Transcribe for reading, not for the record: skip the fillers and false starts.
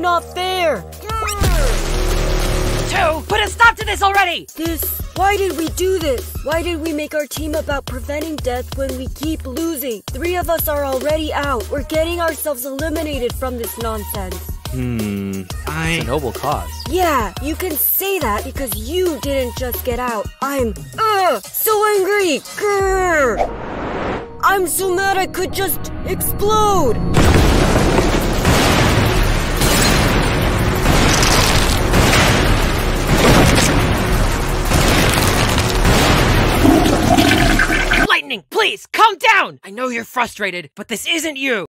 not fair! Two, put a stop to this already! Why did we do this? Why did we make our team about preventing death when we keep losing? 3 of us are already out. We're getting ourselves eliminated from this nonsense. It's a noble cause. Yeah, you can say that because you didn't just get out. I'm, so angry! Grr! I'm so mad I could just explode! Lightning, please, calm down! I know you're frustrated, but this isn't you.